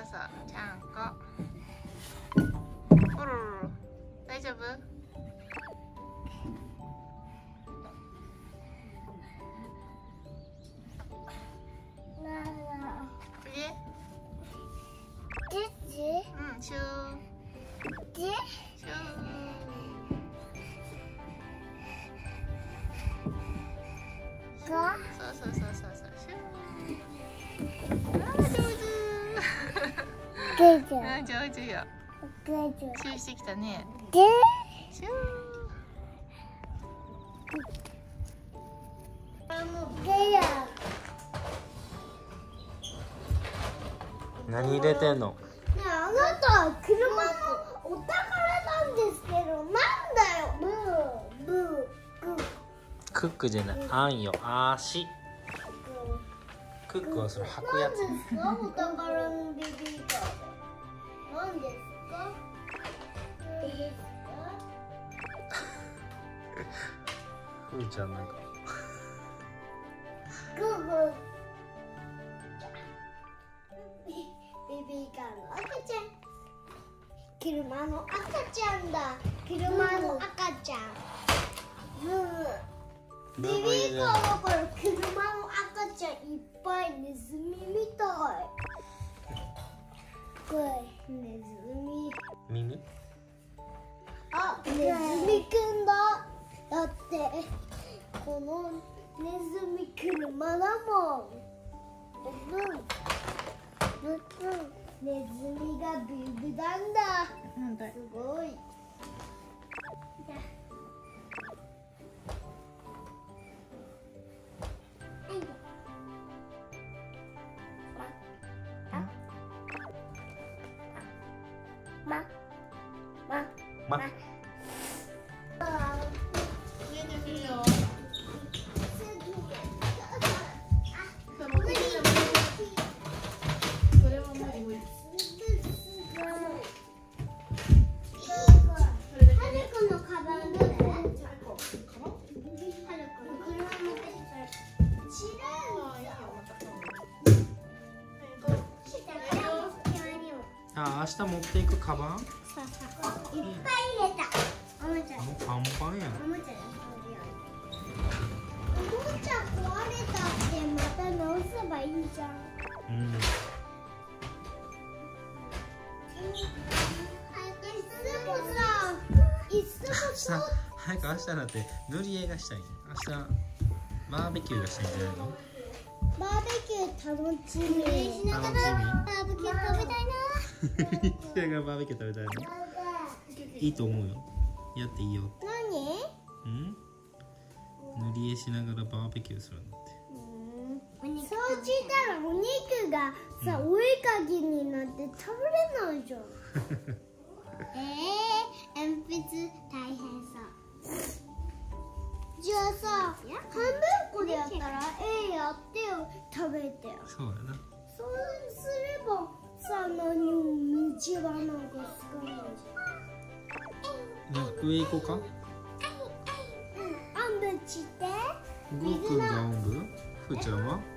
ちゃんこ。おろろろ、大丈夫？シュー。シュー。そう。シュー。あ、上手よ。シューしてきたね。シュー。 何入れてんの？ あなた車のお宝なんですけど、なんだよ。ブー。 クックじゃない、あんよ、足。クックはそれ履くやつ。 なんですか、お宝のベビーカーで。なんですか。 ふーちゃんなんか。 ベビーカーの赤ちゃん。車の赤ちゃんだ。車の赤ちゃん。ベビーカーだから車の赤ちゃんいっぱい、ネズミみたい。これネズミ。 耳？ あ、ネズミくんだ。だってこのネズミ車だもん。ネズミがビブなんだ。すごい。 ま。あ、明日持っていくカバン？ いっぱい入れた。おもちゃ。 パンパンやん。 おもちゃ壊れたってまた直せばいいじゃん。いつもさ、 早く明日だって塗り絵がしたい。明日バーベキューがしたいんじゃないの？ バーベキュー楽しみ。しながらバーベキュー食べたいな。 それがバーベキュー食べたいの？いいと思うよ。やっていいよ。 何？ 塗り絵しながらバーベキューするんだって。 そうしたらお肉がさ、お絵かきになって食べれないじゃん。鉛筆大変さ。じゃあさ、半分こでやったらやってよ、食べてよ。 そうやな。 そうすればさ、何も道はなんか少ないじゃん。 上行こうか。 おんぶして。 ゴーくんがおんぶ？ふーちゃんは？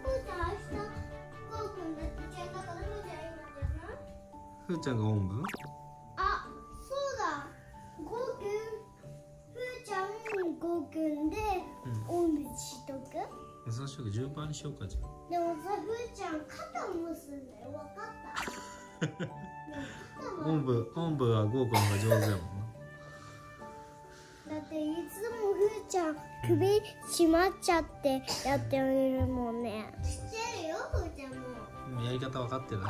ふーちゃんがおんぶ？ あ、そうだ。ゴーくん、ふーちゃん、ゴーくんでおんぶしとく。 そうしようか、順番にしようかじゃあ。 でもさ、ふーちゃん肩を結んで、わかった。 おんぶはゴーくんが上手やもんな。 だっていつもふーちゃん首締まっちゃってやってるもんね。知ってるよ、ふーちゃんも。 やり方分かってない？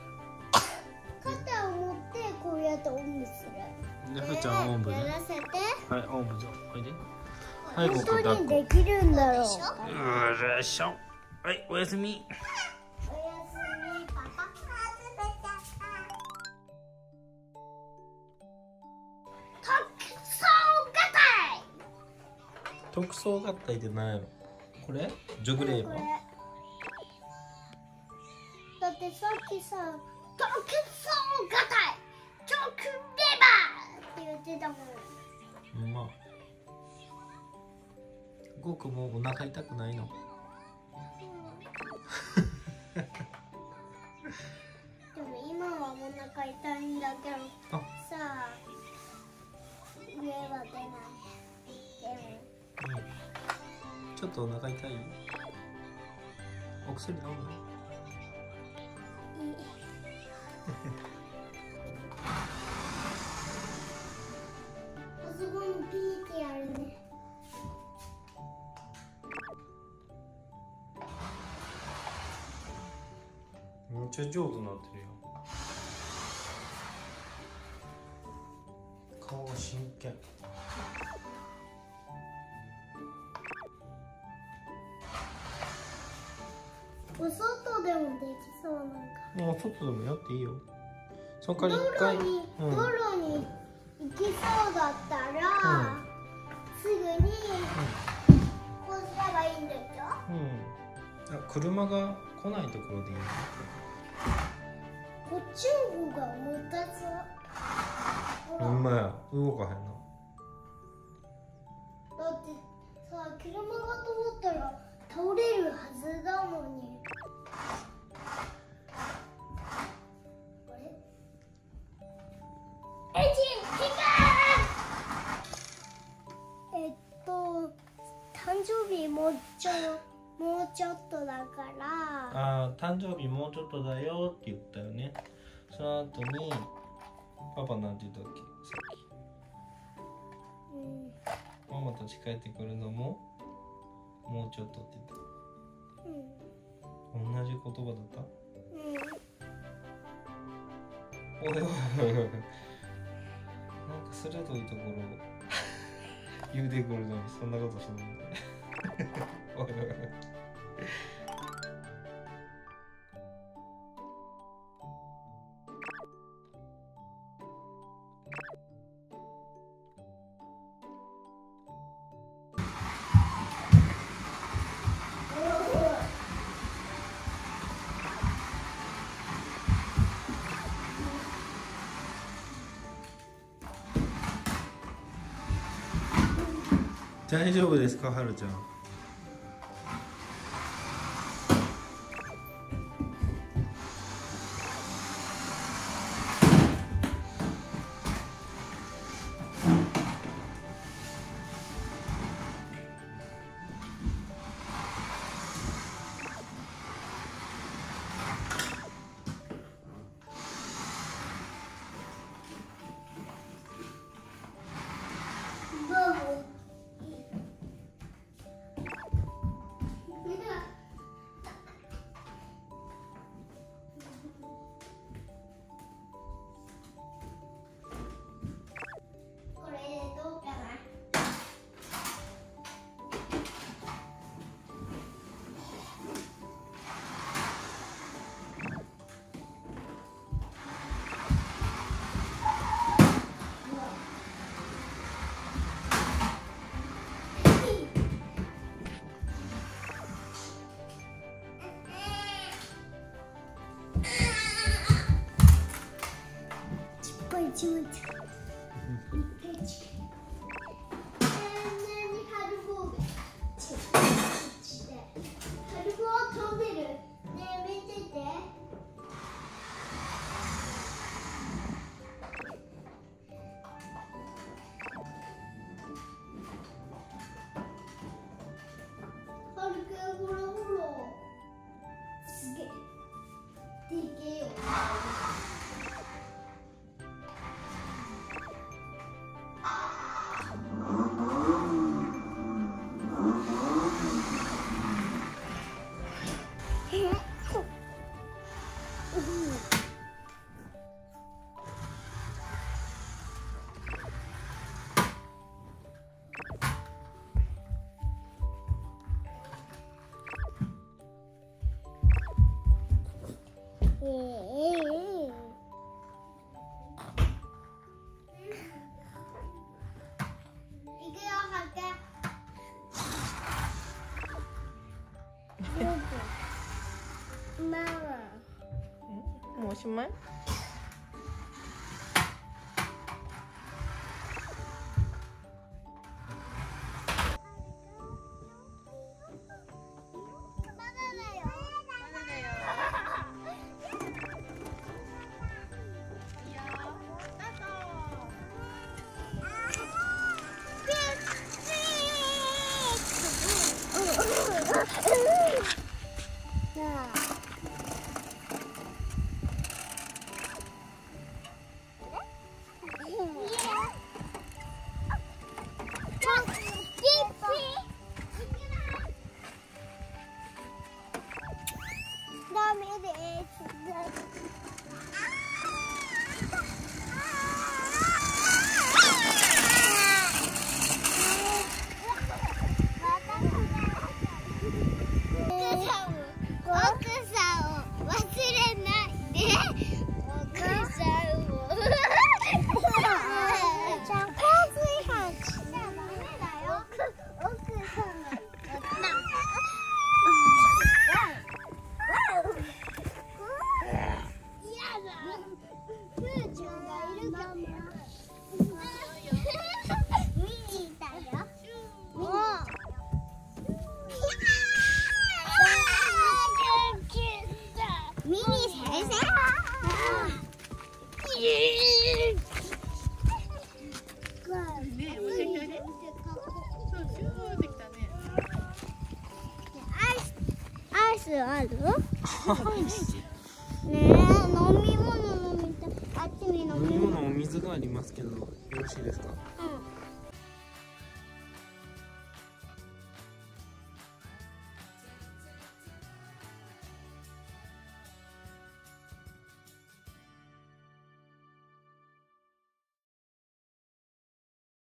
肩を持ってこうやっておんぶする。 で、ふーちゃんおんぶね。 やらせて。 はい、おんぶじゃん。おいで。はい、ゴーくん本当抱っこ。 にできるんだろう。 よいしょ。はい、おやすみ。 おやすみ、パパ。 特捜合体って何やろ？これ？ジョグレーバー？ だってさっきさ、特捜合体ジョグレーバーって言ってたもん。 まあ。ゴーくんもお腹痛くないの？ でも今腹痛いんだけどあ、 さあ上は出ない。でもちょっとお腹痛い？お薬飲む？ いい。あそこにピーってやるね。 めっちゃ上手になってるよ。顔が真剣。 お外でもできそうなんか。 もう外でもやっていいよ。その代道わり一回、 路に行きそうだったら、すぐにこうすればいいんでしょ。 あ、車が来ないところでいいよ。 こっちの方が重たそう。ほらほんまや、動かへんな。 だってさ、車が通ったら倒れるはずだもんね。あれ？誕生日もうちょっとだから。 ああ、誕生日もうちょっとだよって言ったよね。その後にパパなんて言ったっけ、さっき。ママたち帰ってくるのももうちょっとって言った。同じ言葉だった。おいおいおいおい、なんか鋭いところ言うてくるのにそんなことしないで。おいおいおい。大丈夫ですか、はるちゃん。 もうおしまい？ ミニ先生。 ね、おいできたね。そう、シューってきたね。 アイスある？ねえ、飲み物飲みたい。あっちに飲み物。 お水がありますけど、よろしいですか？ うん。